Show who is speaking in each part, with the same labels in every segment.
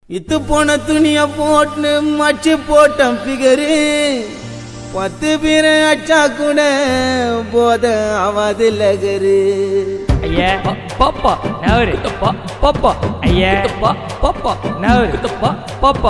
Speaker 1: இத்து போன துணிய போட்டு மச்சு போட்டம் பிகரு 10 பேரை அச்சா கூட போத ஆவாது லகரு.
Speaker 2: ஐயா பாப்பா நவரு பாப்பா ஐயா பாப்பா நவரு பாப்பா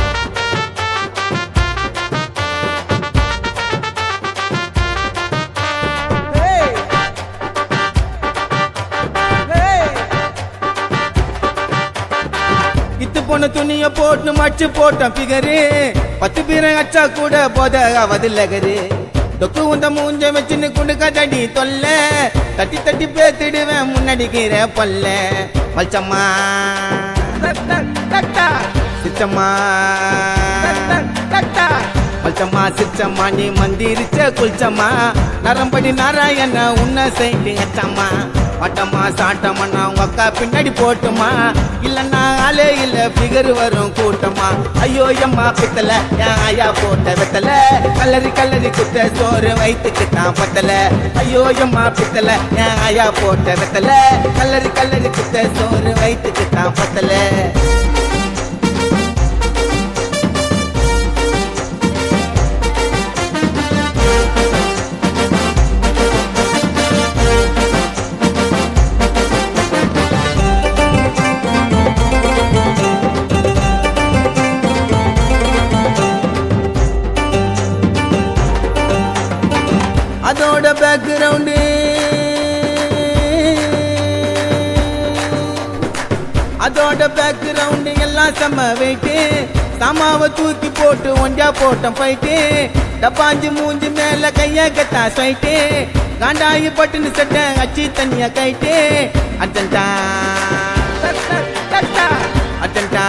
Speaker 1: இத்து போன துணிய போட்டு மச்சு போட்டம் பிகரு 10 பேரை அச்சா கூட போத ஆவாது லகரு. தொக்கு உந்த மூஞ்ச வச்சுன்னு குடுக்கதடி தொல்ல தட்டி தட்டி பேத்திடுவேன் முன்னடிக்கிற பல்ல. மல்சம்மா சிச்சம்மா மல்சம்மா சிச்சம்மா நீ மந்திரிச்ச குளிச்சம்மா நரம்படி நாராயண உன்ன சைட்டு அச்சம்மா. பட்டம்மா சாட்டம்மா நான் உங்க அக்கா பின்னாடி போட்டுமா இல்லன்னா ஆளே இல்ல பிகர் வரும் கூட்டமா. ஐயோ எம்மா பித்தல என் ஆயா போட்ட வெத்தல கல்லறி கல்லறி குத்த சோறு வயிற்றுக்கு தான் பத்தல. ஐயோ எம்மா பித்தல என் ஆயா போட்ட வெத்தல கல்லறி கல்லறி குத்த சோறு வயிற்றுக்கு தான் பத்தல. அதோட பேக்ரவுண்டு எல்லாம் செம்ம வெயிட்டு சாமாவை தூக்கி போட்டு ஒண்டியா போட்டோம் போயிட்டு டப்பாஞ்சு மூஞ்சி மேல கைய கத்தா சொல்லிட்டு காண்டாயி பட்டுன்னு சட்டை அச்சி தண்ணிய கைட்டு அர்ஜென்டா அர்ஜென்டா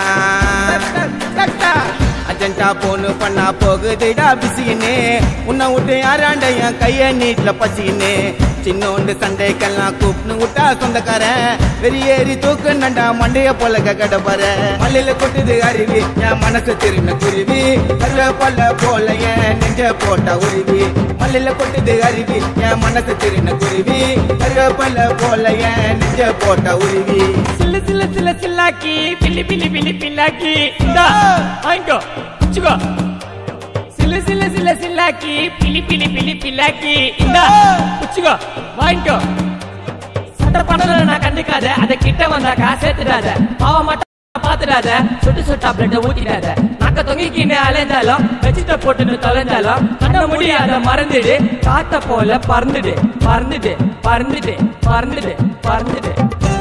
Speaker 1: அர்ஜென்டா போனு பண்ணா போகுதுடா பிசின்னு உன்னை விட்டு யாராண்ட என் கைய நீட்ல பசின்னு. சின்னோண்டு சண்டைக்கெல்லாம் கூப்பிட்டு விட்டா சொந்தக்காரன் வெறியேறி தூக்கு நண்டா மண்டைய போல கடப்பார. மல்லில கொட்டுது அருவி என் மனசு திரும்ப குருவி பல்ல போல என் நெஞ்ச போட்டா உருவி. மல்லில கொட்டுது அருவி என் மனசு திரும்ப குருவி பல்ல போல என் நெஞ்ச போட்டா உருவி.
Speaker 2: சில்லு சில்லு சில்ல சில்லாக்கி பில்லி பில்லி பில்லி பில்லாக்கி வாங்கிக்கோ வச்சுக்கோ. சில்லு சில்லு சில்ல சில்லாக்கி பில்லி பில்லி பில்லி பில்லாக்கி வச்சுக்கோ வாங்கிக்கோ. சட்ட பண்ணல நான் கண்டுக்காத அதை கிட்ட வந்தாக்கா சேர்த்துடாத பாவ மாட்டா பாத்துடாத சுட்டு சுட்டா பிளட்ட ஊத்திடாத நாக்க தொங்கிக்கின்னு அலைஞ்சாலும் வச்சுட்ட போட்டுன்னு தொலைஞ்சாலும் கண்ண முடியாத மறந்துடு காத்த போல பறந்துடு பறந்துடு பறந்துடு பறந்துடு பறந்துடு.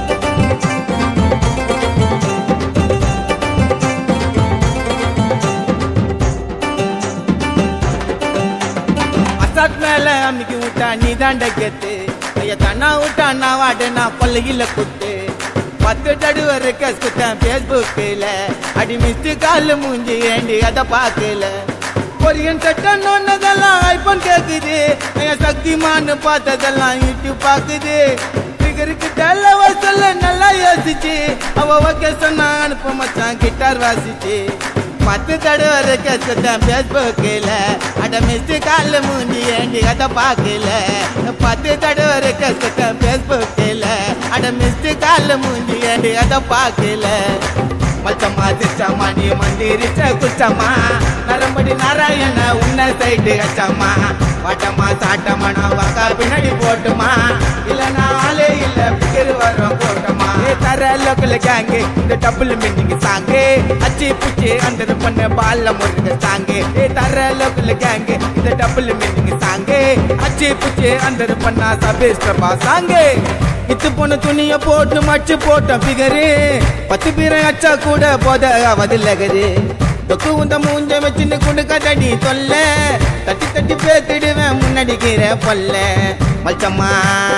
Speaker 1: மேல அம்மிக்கு விட்டா நீ தாண்ட கெத்து ஐயா தண்ணா விட்டா நான் வாட நான் கொல்லையில குத்து 10 தடவை ரெக்கஸ் குத்தேன் பேஸ்புக்கில் அடி மிஸ்டு கால் மூஞ்சி ஏண்டி அதை பார்க்கல. கொரியன் சட்டம் ஒன்னதெல்லாம் ஐபோன் கேக்குது என் சக்திமான்னு பார்த்ததெல்லாம் யூடியூப் பாக்குது. பிகருக்கு டல்ல வசல்ல நல்லா யோசிச்சு அவ ஓகே சொன்னா அனுப்ப மச்சான் கிட்டார் வாசிச்சு. 10 தடவை ரெக்கஸ் குத்தேன் பேஸ்புக்கில் அட மிஸ்டு கால் மூஞ்சி ஏண்டி அதை பார்க்கல. 10 தடவை ரெக்கஸ் குத்தேன் பேஸ்புக்கில் அட மிஸ்டு கால் மூஞ்சி ஏண்டி அதை பார்க்கல. மச்சம்மா சிச்சம்மா நீ மந்திரிச்ச குச்சம்மா நரம்படி நாராயண உன்ன சைட்டு அச்சம்மா. பட்டம்மா சாட்டம்மா நான் வாக்கா பின்னாடி போட்டுமா இல்லைன்னா ஆளே இல்ல பிகர் வரும் போட்டமா. தர லோக்கல் கேங்கு இந்த டபுள் மீனிங் சாங்கு அச்சி புச்சி அந்த பண்ண பால்ல முருக சாங்கு. தர லோக்கல் கேங்கு இந்த டபுள் மீனிங் சாங்கு அச்சி புச்சி அந்த பண்ணா சபேஸ்டபா சாங்கு. இத்து போன துணிய போட்டு மச்சு போட்டோம் பிகரு 10 பேரை அச்சா கூட போத ஆவாது லகரு. தொக்கு உந்த மூஞ்ச வச்சுன்னு குடுக்கதடி தொல்ல தட்டி தட்டி பேத்திடுவேன் முன்னடிக்கிற பல்ல. மல்சம்மா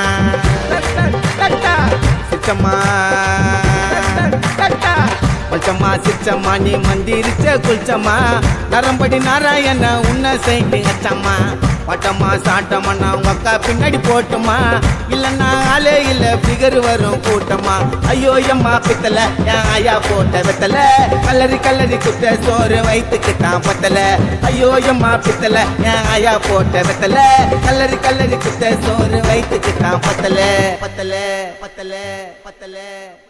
Speaker 1: சிச்சம்மா மல்சம்மா சிச்சம்மா நீ மந்திரிச்ச குளிச்சம்மா நரம்படி நாராயண உன்ன சைட்டு அச்சம்மா. பட்டம்மா சாட்டம்மா நான் உங்க அக்கா பின்னாடி போட்டுமா இல்லன்னா ஆளே இல்ல பிகர் வரும் கூட்டமா. ஐயோ எம்மா பித்தல என் ஆயா போட்ட வெத்தல கல்லறி கல்லறி குத்த சோறு வயிற்றுக்கு தான் பத்தல. ஐயோ எம்மா பித்தல என் ஆயா போட்ட வெத்தல கல்லறி கல்லறி குத்த சோறு வயிற்றுக்கு தான் பத்தல பத்தல பத்தல பத்தல.